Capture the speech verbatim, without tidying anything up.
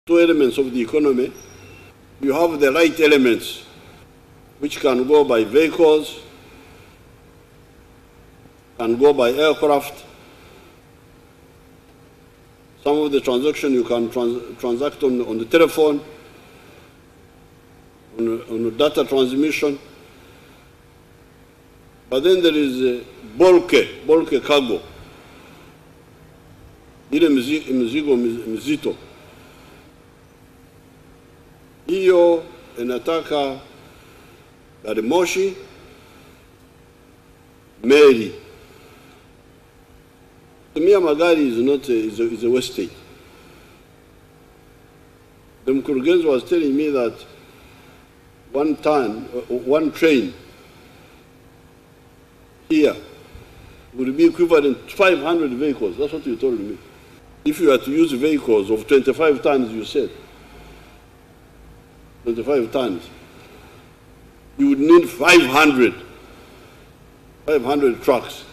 two elements of the economy. You have the light elements, which can go by vehicles, can go by aircraft. Some of the transaction you can trans transact on, on the telephone, on, on data transmission. But then there is uh, bulk, bulk cargo. Ile mzigo mzito. Hiyo inataka gari moshi, meli. Tumia magari is not a, is a, is a wastage. The mkurugenzi was telling me that one time, uh, one train here would be equivalent to five hundred vehicles. That's what you told me. If you had to use vehicles of twenty-five tons, you said, twenty-five tons, you would need five hundred, five hundred trucks.